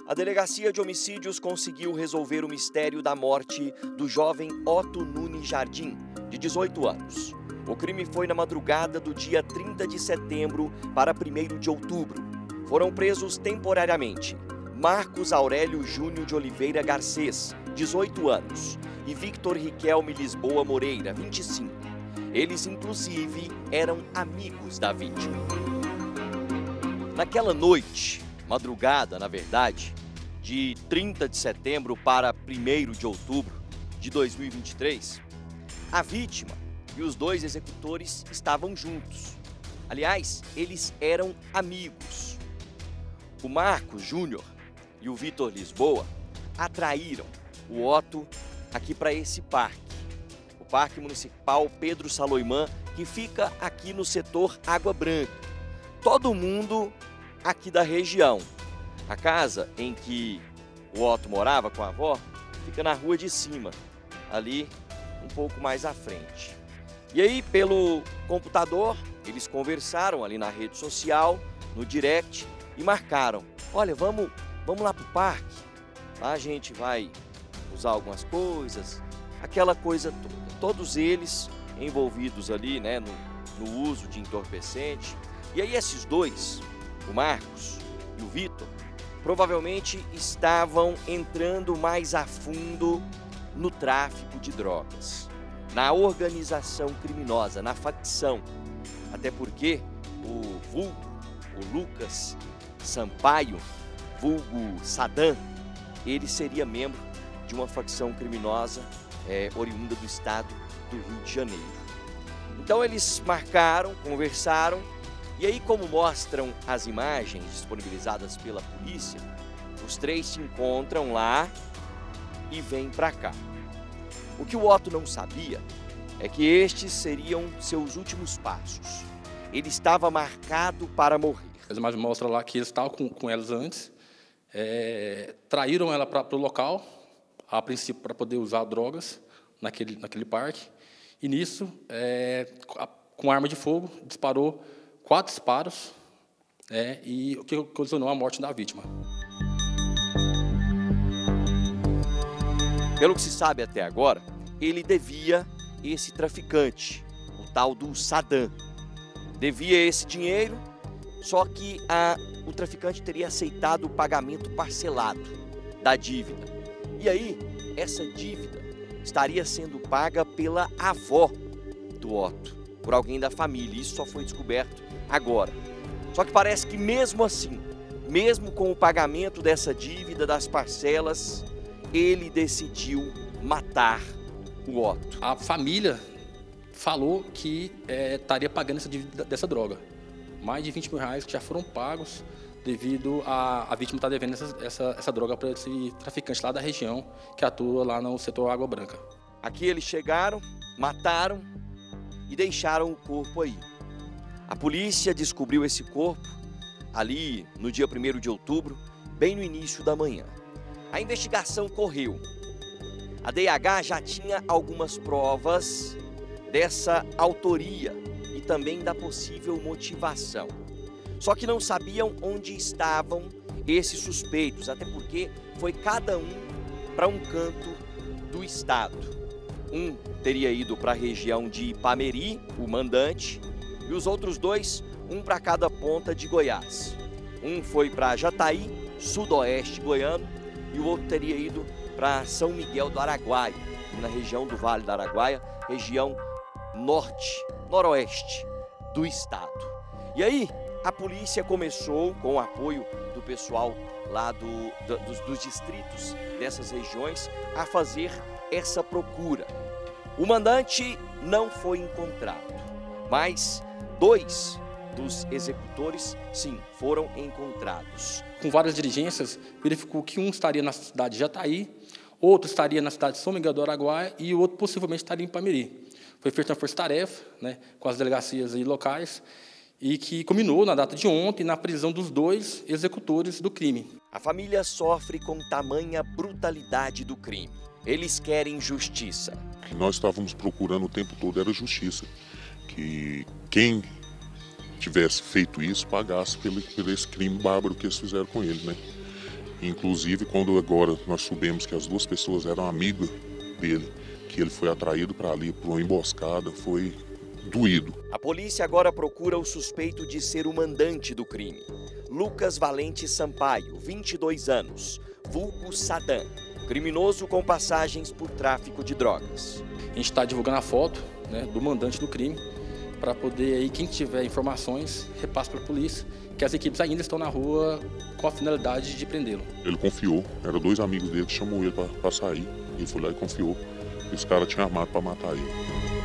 A Delegacia de Homicídios conseguiu resolver o mistério da morte do jovem Otto Nunes Jardim, de 18 anos. O crime foi na madrugada do dia 30 de setembro para 1º de outubro. Foram presos temporariamente Marcos Aurélio Júnior de Oliveira Garcês, 18 anos, e Victor Riquelme Lisboa Moreira, 25. Eles, inclusive, eram amigos da vítima. Naquela noite, madrugada, na verdade, de 30 de setembro para 1º de outubro de 2023, a vítima e os dois executores estavam juntos. Aliás, eles eram amigos. O Marcos Júnior e o Vitor Lisboa atraíram o Otto aqui para esse parque, o Parque Municipal Pedro Saloimã, que fica aqui no setor Água Branca. Todo mundo aqui da região. A casa em que o Otto morava com a avó fica na rua de cima, ali um pouco mais à frente. E aí, pelo computador, eles conversaram ali na rede social, no direct, e marcaram: olha, vamos lá pro parque, lá a gente vai usar algumas coisas, aquela coisa toda. Todos eles envolvidos ali, né, no uso de entorpecente. E aí esses dois, o Marcos e o Vitor, provavelmente estavam entrando mais a fundo no tráfico de drogas, na organização criminosa, na facção. Até porque o Lucas Sampaio, vulgo Sadam, ele seria membro de uma facção criminosa oriunda do estado do Rio de Janeiro. Então eles marcaram, conversaram, e aí, como mostram as imagens disponibilizadas pela polícia, os três se encontram lá e vêm para cá. O que o Otto não sabia é que estes seriam seus últimos passos. Ele estava marcado para morrer. As imagens mostram lá que eles estavam com elas antes, traíram ela para o local, a princípio para poder usar drogas naquele parque, e nisso, com arma de fogo, disparou 4 disparos, e o que ocasionou a morte da vítima. Pelo que se sabe até agora, ele devia esse traficante, o tal do Sadam. Devia esse dinheiro, só que o traficante teria aceitado o pagamento parcelado da dívida. E aí, essa dívida estaria sendo paga pela avó do Otto, por alguém da família. Isso só foi descoberto agora. Só que parece que mesmo assim, mesmo com o pagamento dessa dívida, das parcelas, ele decidiu matar o Otto. A família falou que estaria pagando essa dívida dessa droga. Mais de 20 mil reais que já foram pagos devido a vítima estar devendo essa droga para esse traficante lá da região que atua lá no setor Água Branca. Aqui eles chegaram, mataram e deixaram o corpo aí. A polícia descobriu esse corpo ali no dia 1º de outubro, bem no início da manhã. A investigação correu. A DH já tinha algumas provas dessa autoria e também da possível motivação. Só que não sabiam onde estavam esses suspeitos, até porque foi cada um para um canto do estado. Um teria ido para a região de Ipameri, o mandante, e os outros dois, um para cada ponta de Goiás. Um foi para Jataí, sudoeste goiano, e o outro teria ido para São Miguel do Araguaia, na região do Vale do Araguaia, região noroeste do estado. E aí, a polícia começou, com o apoio do pessoal lá dos distritos dessas regiões, a fazer essa procura. O mandante não foi encontrado, mas 2 dos executores, sim, foram encontrados. Com várias diligências, verificou que um estaria na cidade de Jataí, outro estaria na cidade de São Miguel do Araguaia e o outro possivelmente estaria em Ipameri. Foi feita uma força-tarefa, com as delegacias aí locais, e que culminou na data de ontem na prisão dos 2 executores do crime. A família sofre com tamanha brutalidade do crime. Eles querem justiça. O que nós estávamos procurando o tempo todo era justiça. Que quem tivesse feito isso pagasse por esse crime bárbaro que eles fizeram com ele, Inclusive, quando agora nós soubemos que as duas pessoas eram amigas dele, que ele foi atraído para ali, por uma emboscada, foi doído. A polícia agora procura o suspeito de ser o mandante do crime. Lucas Valente Sampaio, 22 anos, vulgo Sadam, criminoso com passagens por tráfico de drogas. A gente está divulgando a foto, né, do mandante do crime, para poder aí, quem tiver informações, repasse para a polícia, que as equipes ainda estão na rua com a finalidade de prendê-lo. Ele confiou, eram dois amigos dele que chamou ele para sair, ele foi lá e confiou, e os caras tinham armado para matar ele.